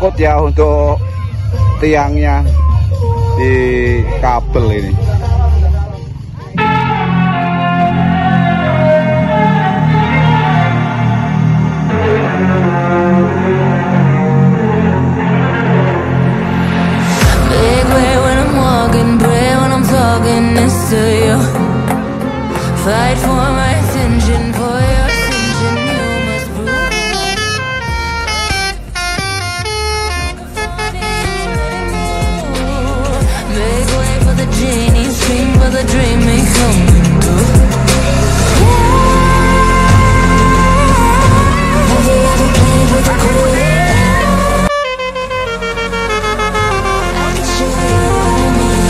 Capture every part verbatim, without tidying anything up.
nyangkut ya untuk tiangnya di kabel ini. Fight for my attention, for your attention, you must prove. Make way for the genie, scream for the dream, may come true. Have you ever played with a queen? I can show you what I mean.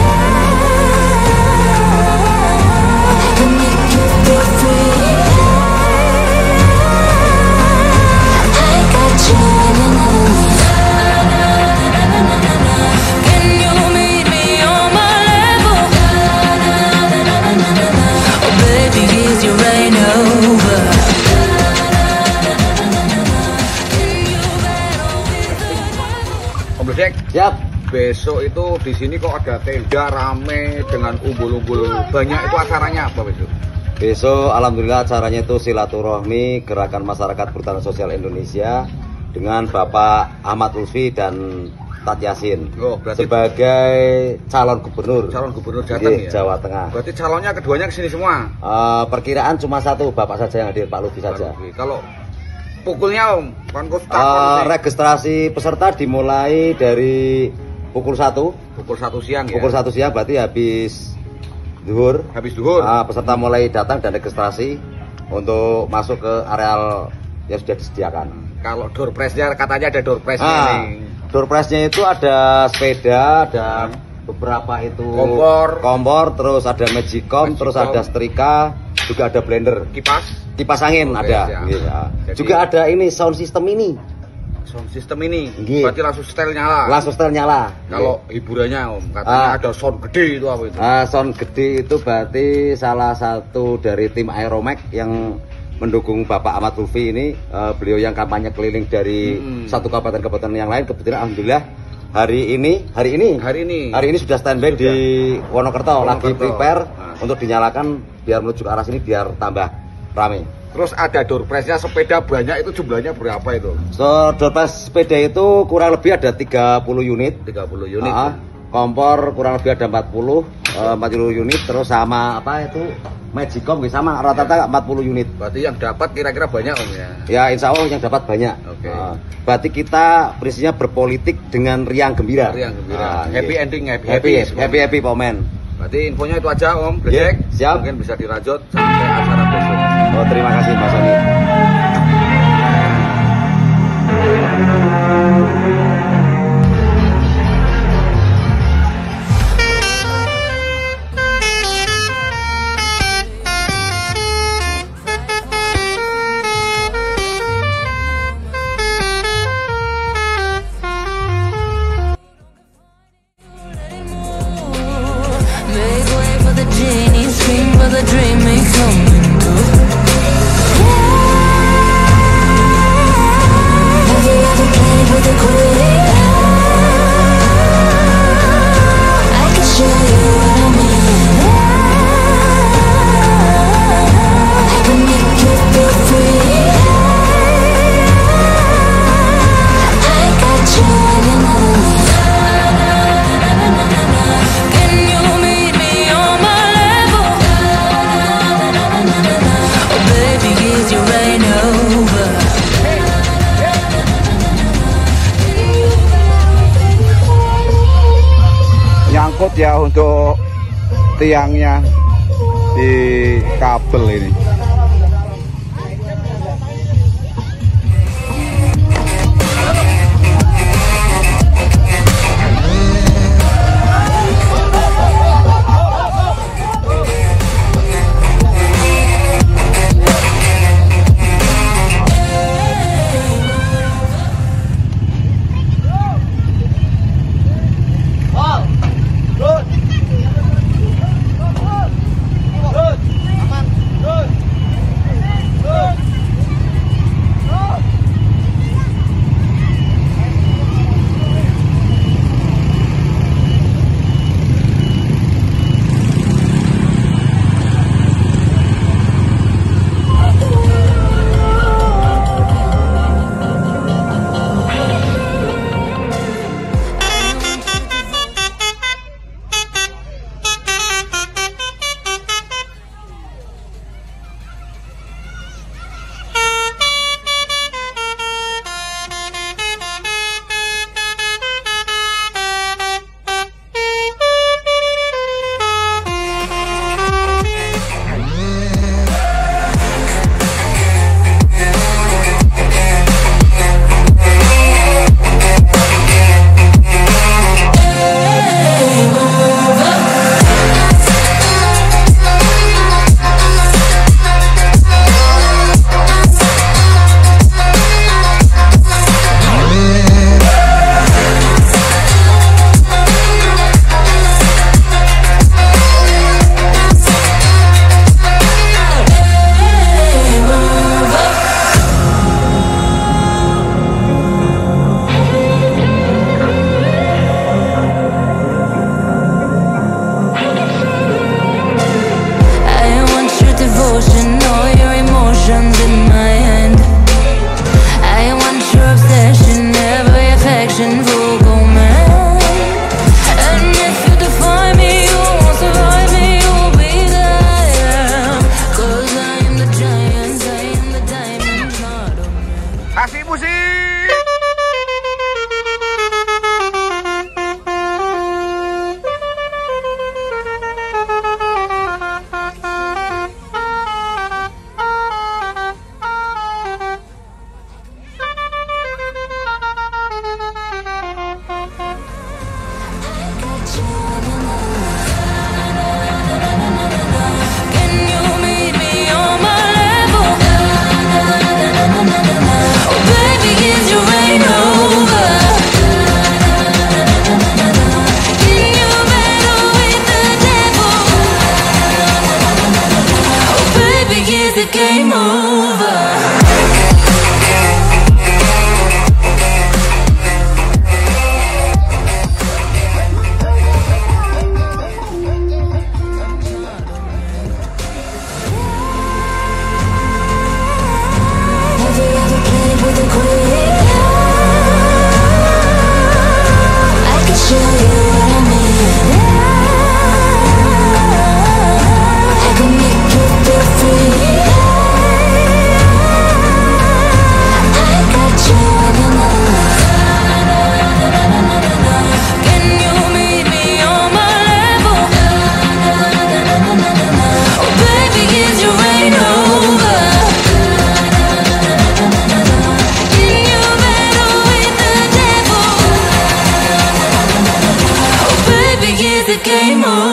Siap. Besok itu di sini kok ada tenda rame dengan umbul-umbul banyak, itu acaranya apa besok? Besok alhamdulillah acaranya itu silaturahmi Gerakan Masyarakat Perhutanan Sosial Indonesia dengan Bapak Ahmad Lutfi dan Tat Yasin. Oh, berarti sebagai calon gubernur. Calon gubernur Jateng ya? Jawa Tengah. Berarti calonnya keduanya kesini semua? Uh, perkiraan cuma satu, Bapak saja yang hadir, Pak Lutfi saja. Lutfi. Kalau pukulnya Om, kan uh, registrasi peserta dimulai dari pukul satu. Pukul satu siang ya? Pukul satu siang berarti habis duhur. Habis duhur. Uh, peserta mulai datang dan registrasi untuk masuk ke areal yang sudah disediakan. Kalau door prize-nya katanya ada door prize-nya ah, nih. Door prize-nya itu ada sepeda, ada hmm. beberapa itu kompor, kompor, terus ada magicom, terus ada setrika, juga ada blender, kipas, kipas angin oh, ada. Ya. Ya. Jadi, juga ada ini sound system ini. Sound system ini, Gih. Berarti langsung setel nyala. Langsung setel nyala. Kalau hiburannya Om, katanya ah. ada sound gede itu apa itu? Ah, sound gede itu berarti salah satu dari tim Aeromax yang mendukung Bapak Ahmad Lutfi ini. Uh, beliau yang kampanye keliling dari hmm. satu kabupaten-kabupaten yang lain. Kebetulan alhamdulillah hari ini, hari ini, hari ini, hari ini sudah standby di Wonokerto, Wonokerto. Lagi prepare nah. untuk dinyalakan biar menuju ke arah sini biar tambah rame. Terus ada door prize-nya sepeda banyak, itu jumlahnya berapa itu? So, door prize sepeda itu kurang lebih ada tiga puluh unit. tiga puluh unit. Uh, kompor kurang lebih ada empat puluh, uh, empat puluh unit, terus sama apa itu magicom sama rata-rata empat puluh unit. Berarti yang dapat kira-kira banyak Om ya? Ya insya Allah yang dapat banyak. Oke. Okay. Uh, berarti kita prinsipnya berpolitik dengan riang gembira. Riang gembira. Uh, happy yeah. ending, happy happy happy, happy, happy Pomen. Berarti infonya itu aja Om. Gledek. Yeah, siap. Mungkin bisa dirajut sampai acara besok. Oh terima kasih Mas Sony. Nyangkut ya untuk tiangnya di kabel ini. Good. musik. Can you meet me on my level? Oh baby, is your rain over? Can you battle with the devil? Oh baby, is the game over? Have you ever played with a queen? I can show you what I mean. I can make you feel free. I got you on the line. Can you meet me on my level? Oh baby, is your rain over? Can you battle with the devil? Oh baby, is the game over?